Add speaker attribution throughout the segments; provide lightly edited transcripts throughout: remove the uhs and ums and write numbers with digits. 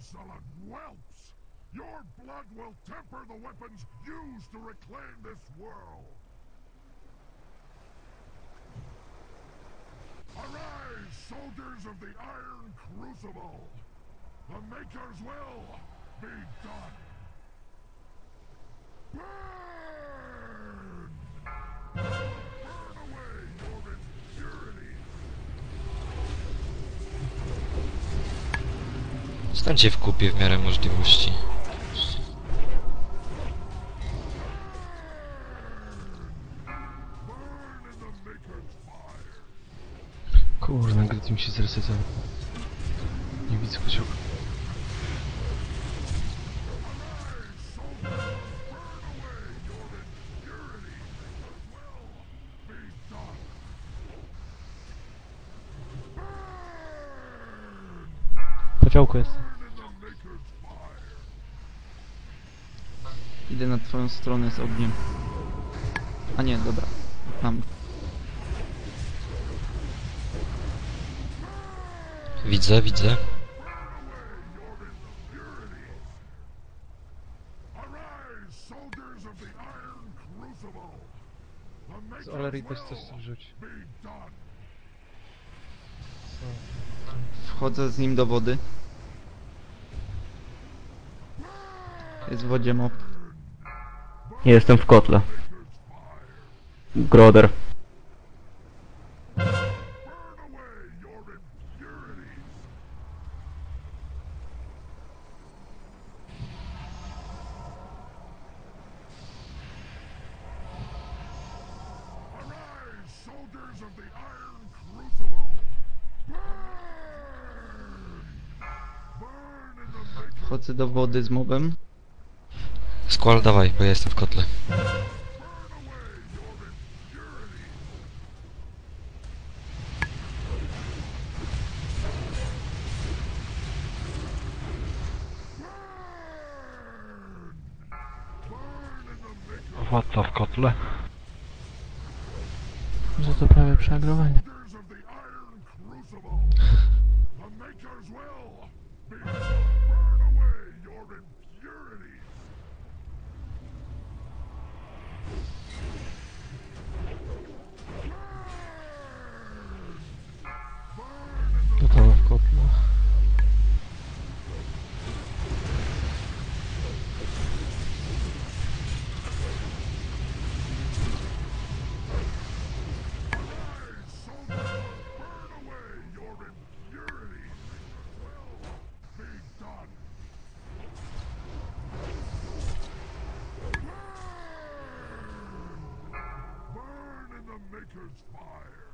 Speaker 1: insolent whelps! Your blood will temper the weapons used to reclaim this world! Arise, soldiers of the Iron Crucible! The Maker's will be done! Burn! Burn away your impurities!
Speaker 2: Stańcie w kupie w miarę możliwości.
Speaker 1: Burn in the Maker's fire!
Speaker 3: Kurna, gdy mi się zresetował. Nie widzę kociołka.
Speaker 4: Kociołku jest.
Speaker 5: Idę na twoją stronę z ogniem. A nie, dobra. Mam.
Speaker 2: Widzę, widzę.
Speaker 3: Z Olery też coś wrzuć.
Speaker 5: Wchodzę z nim do wody. Jest w wodzie mob.
Speaker 4: Jestem w kotle. Groder.
Speaker 1: Soldiers of the Iron Crucible! Burn in the Maker's
Speaker 5: Wchodzę do wody z mobem.
Speaker 2: Squall, dawaj, bo ja jestem w kotle.
Speaker 3: Władca w kotle.
Speaker 4: Że to prawie przeagrowanie.
Speaker 1: soldiers of the Iron Crucible! The Maker's will be burn away your impurities!
Speaker 3: Gotowe w kotle.
Speaker 1: Burn away your impurities! Will be done! Burn in the Maker's fire!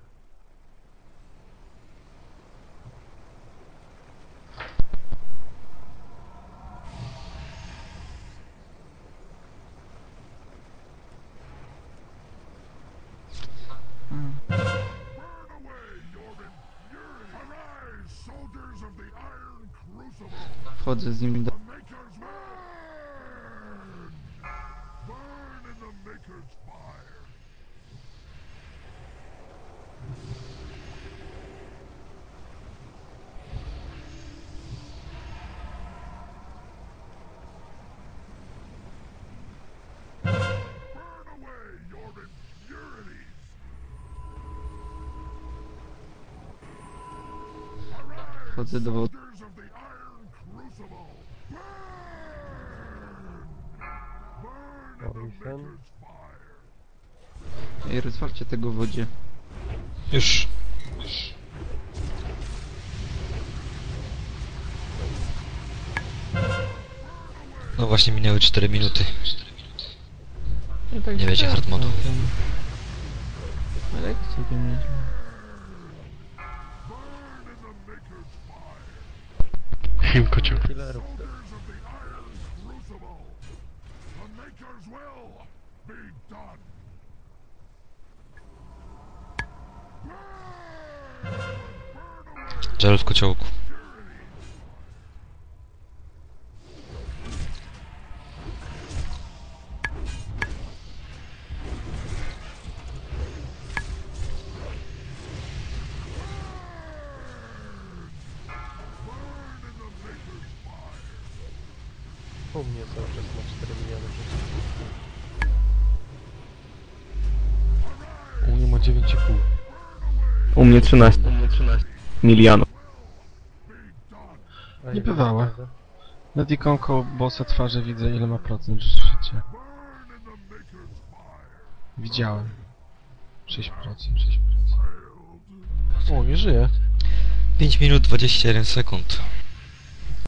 Speaker 1: Burn away your impurities! Arise, soldiers of the Iron Crucible!
Speaker 5: Wchodzę z nim do...
Speaker 1: The Maker's burn! Burn in the Maker's fire! Burn away your impurities! Arise,
Speaker 5: Wchodzę do wody.
Speaker 1: soldiers of the Iron Crucible! Burn! Burn in the
Speaker 3: Orison.
Speaker 1: Maker's fire!
Speaker 5: Ej, rozwalcie tego w wodzie.
Speaker 2: Już. No właśnie minęły 4 minuty.
Speaker 4: I tak
Speaker 2: Nie będzie hard modu.
Speaker 4: Ale jak całkiem nieźle.
Speaker 1: Burn in the Maker's fire!
Speaker 3: Im kociołka.
Speaker 4: Killerów.
Speaker 1: Soldiers of the Iron Crucible! The Maker's will be done!
Speaker 2: Żel w kociołku.
Speaker 1: Burn in the Maker's fire!
Speaker 3: U mnie cały czas ma 4 miliony życia. U mnie ma 9,5.
Speaker 4: U mnie 13 milionów.
Speaker 3: Niebywałe. Nad ikonką bossa twarzy widzę ile ma procent życia. Widziałem. 6%. O, nie żyje.
Speaker 2: 5 minut 21 sekund.